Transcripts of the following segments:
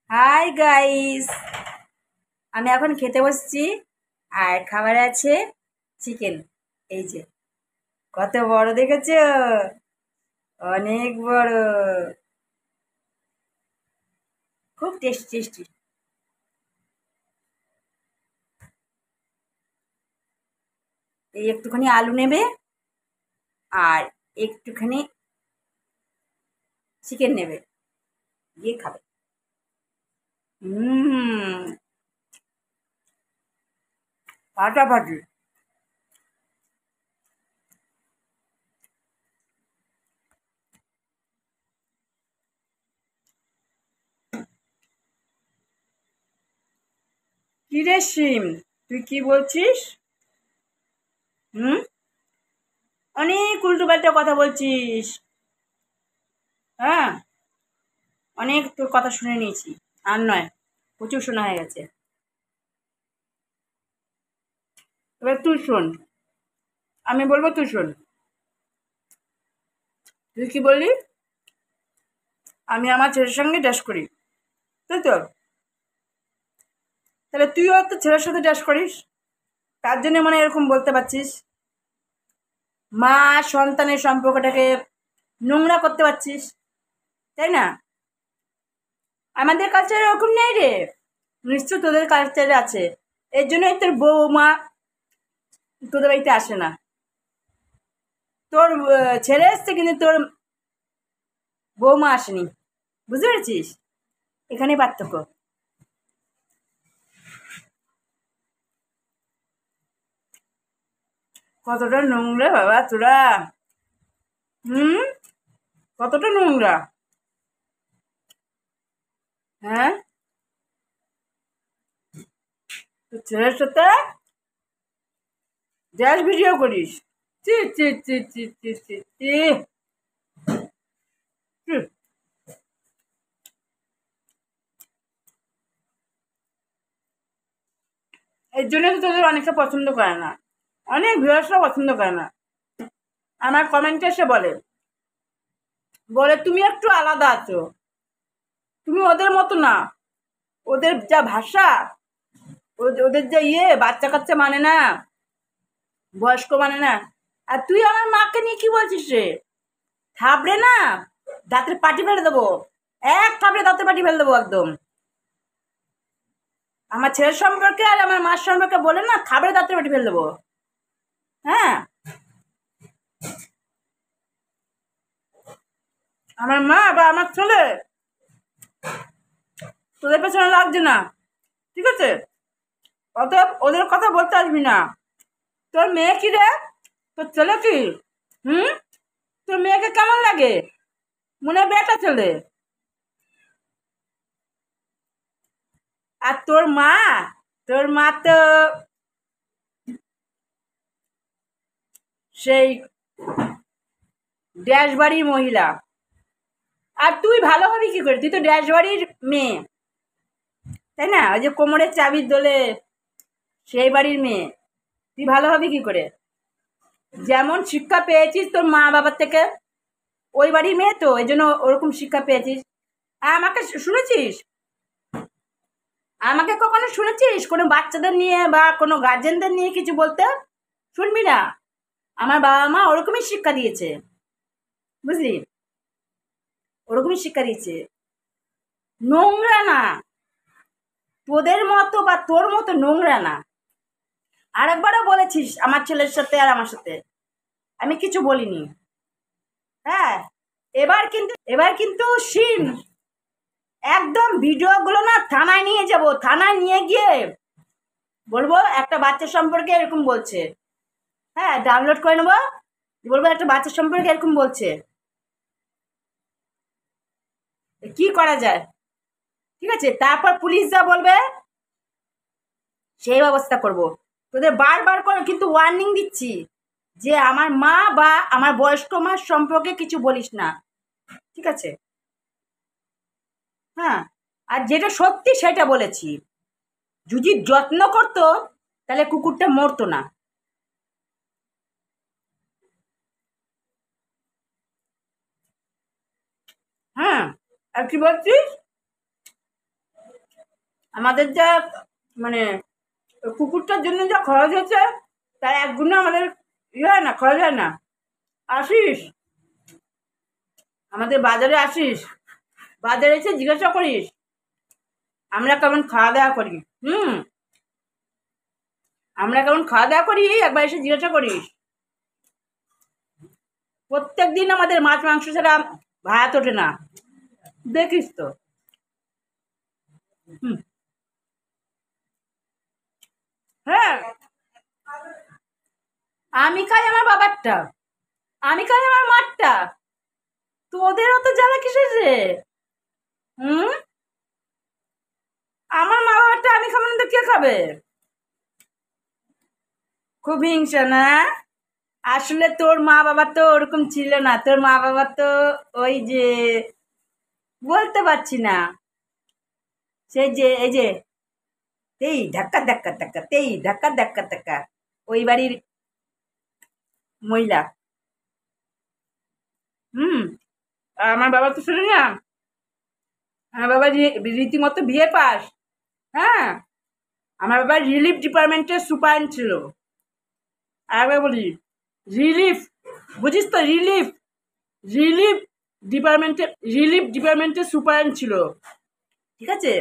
Hi guys, আমি এখন খেতে বসছি। আর খাবারে আছে চিকেন। এই যে কত বড় দেখেছো, অনেক বড়, খুব টেস্টি টেস্টি। এই একটুখানি আলু নেবে আর একটুখানি চিকেন নেবে, দিয়ে খাবে। হুম, ফাটাফাটি। কি রে সিম, তুই কি বলছিস? হুম, অনেক উল্টো পাল্টা কথা বলছিস। হ্যাঁ, অনেক তোর কথা শুনে নিয়েছি। আর নয়, প্রচুর শোনা হয়ে গেছে। এবার তুই শোন, আমি বলবো তুই শোন। তুই কি বললি? আমি আমার ছেলের সঙ্গে ড্যাশ করি, তাই তো? তাহলে তুইও তো ছেলের সাথে ড্যাশ করিস, তার জন্য মানে এরকম বলতে পারছিস। মা সন্তানের সম্পর্কটাকে নোংরা করতে পারছিস, তাই না? আমাদের কালচারে এরকম নেই রে, নিশ্চয় তোদের কালচারে আছে। এর জন্যই তোর বৌমা তোদের বাড়িতে আসে না। তোর ছেলে এসছে কিন্তু তোর বৌমা আসেনি, বুঝতে পেরেছিস? এখানে পার্থক্য। কতটা নোংরা বাবা তোরা! হুম, কতটা নোংরা! হ্যাঁ, তোর ছেলের সাথে ড্যাশ ভিডিও করিস? চি চি চি চি চি চি চি। চি। এর জন্য তো তোদের অনেকটা পছন্দ করে না, অনেক ভিউয়ার্সরা পছন্দ করে না। আমার কমেন্টে এসে বলে, বলে তুমি একটু আলাদা আছো, তুমি ওদের মতো না। ওদের যা ভাষা, ওদের যা বাচ্চা কাচ্চা মানে না, বয়স্ক মানে না। আর তুই আমার মাকে নিয়ে কি বলছিস রে? থাবড়ে না, দাঁতের পাটি ফেলে দেবো। এক থাবড়ে দাঁতের পাটি ফেলে দেবো একদম। আমার ছেলের সম্পর্কে আর আমার মার সম্পর্কে বলে না, থাবড়ে দাঁতের পাটি ফেলে দেবো। হ্যাঁ, আমার মা বা আমার ছেলে তোদের পেছনে লাগছে না, ঠিক আছে? অতএব ওদের কথা বলতে আসবি না। তোর মেয়ে কি রে? তোর ছেলে কি? হুম, তোর মেয়েকে কেমন লাগে? মনে হয় বেটা ছেলে। আর তোর মা তো সেই ড্যাশ বাড়ির মহিলা। আর তুই ভালো হবি কি করে? তুই তো ড্যাশ বাড়ির মেয়ে, তাই না? ওই যে কোমরের চাবির দোলে সেই বাড়ির মেয়ে। তুই ভালো হবি কি করে? যেমন শিক্ষা পেয়েছিস তোর মা বাবার থেকে, ওই বাড়ির মেয়ে তো, এই জন্য ওরকম শিক্ষা পেয়েছিস। আর আমাকে শুনেছিস? আমাকে কখনো শুনেছিস কোনো বাচ্চাদের নিয়ে বা কোনো গার্জেনদের নিয়ে কিছু বলতে? শুনবি না। আমার বাবা মা ওরকমই শিক্ষা দিয়েছে, বুঝলি? ওরকমই শিক্ষা দিয়েছে। নোংরা না, তোদের মতো বা তোর মতো নোংরা না। আরেকবারও বলেছিস আমার ছেলের সাথে আর আমার সাথে, আমি কিছু বলিনি। হ্যাঁ, এবার কিন্তু সিন, একদম ভিডিওগুলো না থানায় নিয়ে যাব, থানায় নিয়ে গিয়ে বলবো একটা বাচ্চা সম্পর্কে এরকম বলছে। হ্যাঁ, ডাউনলোড করে নেবো, বলবো একটা বাচ্চা সম্পর্কে এরকম বলছে। কি করা যায়? ঠিক আছে, তারপর পুলিশ যা বলবে সেই ব্যবস্থা করব। তোদের বারবার করে কিন্তু ওয়ার্নিং দিচ্ছি যে আমার মা বা আমার বয়স্ক মার সম্পর্কে কিছু বলিস না, ঠিক আছে? হ্যাঁ, আর যেটা সত্যি সেটা বলেছি। যদি যত্ন করতো তাহলে কুকুরটা মরতো না। হ্যাঁ, আর কি বলছিস? আমাদের যা মানে কুকুরটার জন্য যা খরচ হচ্ছে তার এক গুণে আমাদের ইয়ে হয় না, খরচ হয় না। আসিস আমাদের বাজারে, আসিস বাজারে এসে জিজ্ঞাসা করিস আমরা কেমন খাওয়া দাওয়া করি। হুম, আমরা কেমন খাওয়া দাওয়া করি একবার এসে জিজ্ঞাসা করিস। প্রত্যেক দিন আমাদের মাছ মাংস ছাড়া ভাত ওঠে না, দেখিস তো। হুম, হ্যাঁ, আমি খাই আমার বাবারটা, আমি খাই আমার মারটা, তোদের অত জ্বালা কিসের রে? হুম, আমার মা বাবারটা আমি খাবো না তো কে খাবে? খুব হিংসা না? আসলে তোর মা বাবা তো ওরকম ছিল না, তোর মা বাবা তো ওই যে বলতে পারছি না, সেই যে এই যে তেই ধাক্কা ধাক্কা ধাক্কা, তেই ধাক্কা ধাক্কা ধাক্কা, ওই বাড়ির মহিলা। হুম, আর আমার বাবা তো শুনে না, আমার বাবা রীতিমতো বিয়ে পাস। হ্যাঁ, আমার বাবা রিলিফ ডিপার্টমেন্টের সুপার ছিল। আর একবার বলি, রিলিফ, বুঝিস তো, রিলিফ, রিলিফ ডিপার্টমেন্টের, রিলিফ ডিপার্টমেন্টের সুপার ছিল, ঠিক আছে?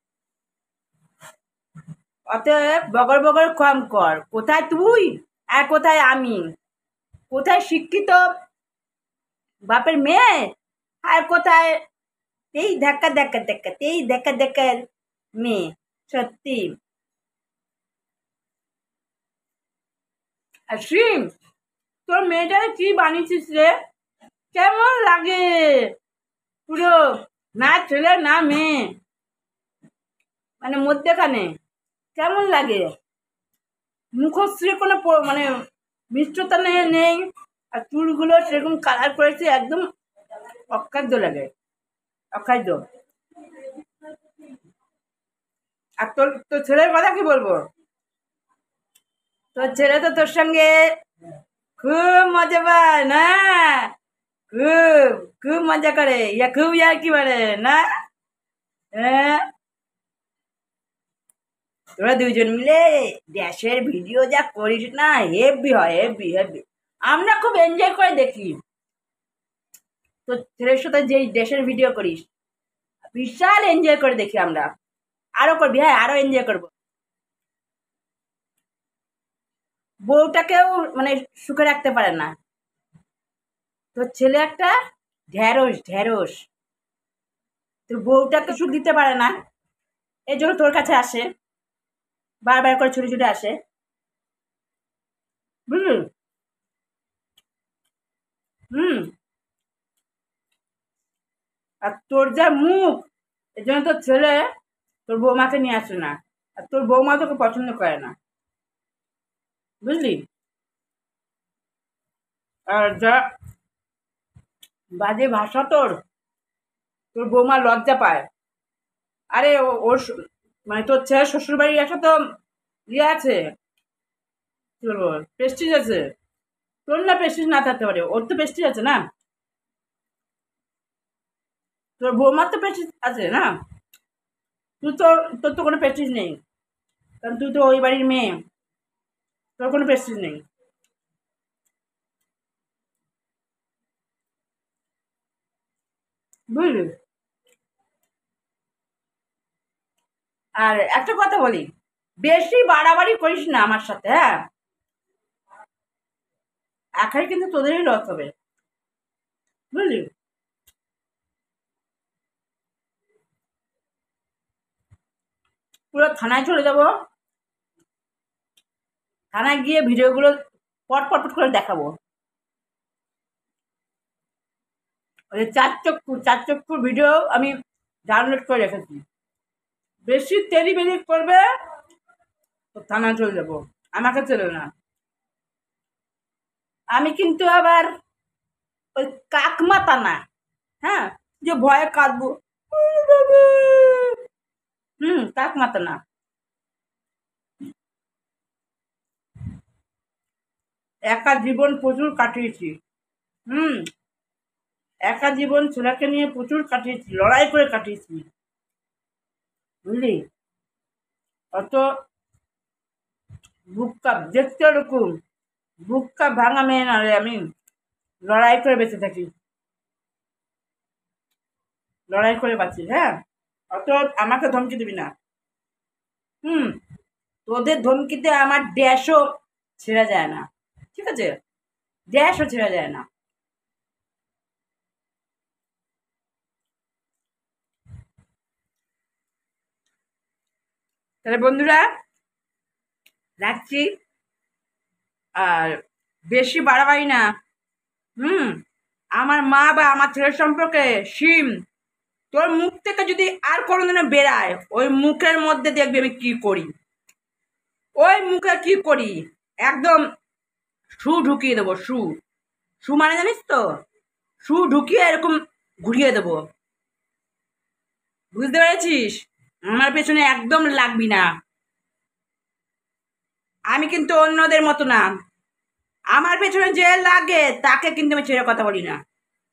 অতএব বগর বগর কম কর, কোথায় তুই আর কোথায় আমি, কোথায় শিক্ষিত বাপের মেয়ে আর কোথায় এই ধাক্কা ধাক্কা ধাক্কা, এই ধাক্কা ধাক্কার মেয়ে। সত্যি। আর সিম, তোর মেয়েটারে কি বানিয়েছিস রে? কেমন লাগে পুরো, না ছেলে না মেয়ে, মানে মধ্যেখানে কেমন লাগে? মুখশ্রী কোনো মানে মিষ্টতা নেই, আর চুলগুলো সেরকম কালার করেছে, একদম অখাদ্য লাগে, অখাদ্য। আর তোর তোর ছেলের কথা কি বলবো? তোর ছেলে তো তোর সঙ্গে খুব মজা পায় না, খুব খুব মজা করে, ইয়া খুব ইয়ার্কি মারে না? হ্যাঁ, তোরা দুজন মিলে দেশের ভিডিও যা করিস না, হেভি হয়, হেভি হেভি। আমরা খুব এনজয় করে দেখি তোর ছেলের সাথে যেই দেশের ভিডিও করিস, বিশাল এনজয় করে দেখি আমরা। আরো করবি, হ্যাঁ আরো এনজয় করবো। বউটাকেও মানে সুখে রাখতে পারে না, তোর ছেলে একটা ঢ্যাঁড়স ঢ্যাঁড়স, তোর বউটাকে সুখ দিতে পারে না, এই জন্য তোর কাছে আসে, বারবার করে ছুটে ছুটে আসে, বুঝলি? হুম, আর তোর যা মুখ, এই জন্য তোর ছেলে তোর বৌমাকে নিয়ে আসে না, আর তোর বৌমা তোকে পছন্দ করে না, বুঝলি? আর যা বাজে ভাষা তোর, তোর বৌমা লজ্জা পায়। আরে ওর মানে তোর ছেলের শ্বশুর বাড়ির একটা তো ইয়ে আছে, কি বলবো, প্রেস্টিজ আছে। তোর না প্রেস্টিজ না থাকতে পারে, ওর তো প্রেস্টিজ আছে না, তোর বৌমার তো প্রেস্টিজ আছে না। তুই তো, তোর তো কোনো প্রেস্টিজ নেই, কারণ তুই তো ওই বাড়ির মেয়ে, তোর কোনো প্রেস্টিজ নেই, বুঝলি? আর একটা কথা বলি, বেশি বাড়াবাড়ি করিস না আমার সাথে, হ্যাঁ? আখাই কিন্তু তোদেরই লস হবে, বুঝলি? পুরো থানায় চলে যাব, থানায় গিয়ে ভিডিওগুলো পট পট পট করে দেখাবো। ওই চার চক্ষুর ভিডিও আমি ডাউনলোড করে রেখেছি, বেশি তেরি বেরি করবে তো থানায় চলে যাবো, আমাকে চলে না। আমি কিন্তু আবার ওই কাকমাতা না, হ্যাঁ, যে ভয়ে কাঁদবো, হুম, কাকমাতা না। একা জীবন প্রচুর কাটিয়েছি। হুম, একা জীবন ছেলেকে নিয়ে প্রচুর কাটিয়েছি, লড়াই করে কাটিয়েছি, বুঝলি? অত বুকটা দেখতে ওরকম, বুকটা ভাঙা মেয়ে না রে আমি, লড়াই করে বেঁচে থাকি, লড়াই করে বাঁচি। হ্যাঁ, অত আমাকে ধমকি দিবি না। হুম, তোদের ধমকিতে আমার ড্যাশও ছেড়া যায় না, ঠিক আছে? ড্যাশও ছেড়া যায় না। তাহলে বন্ধুরা রাখছি, আর বেশি বাড়াবাড়ি না। হুম, আমার মা বা আমার ছেলের সম্পর্কে সিম, তোর মুখ থেকে যদি আর কোনোদিনও বেরায়, ওই মুখের মধ্যে দেখবি আমি কি করি, ওই মুখে কি করি, একদম শু ঢুকিয়ে দেবো, শু। শু মানে জানিস তো, শু ঢুকিয়ে এরকম ঘুরিয়ে দেবো, বুঝতে পেরেছিস? আমার পেছনে একদম লাগবি না। আমি কিন্তু অন্যদের মতো না, আমার পেছনে যে লাগে তাকে কিন্তু আমি ছেড়ে কথা বলি না।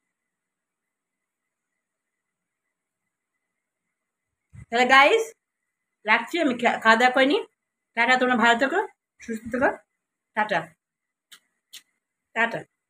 তাহলে গাইস রাখছি, আমি খাওয়া দাওয়া করিনি। টাটা, তোমরা ভালো থেকো, সুস্থ থেকো। Tata, tata.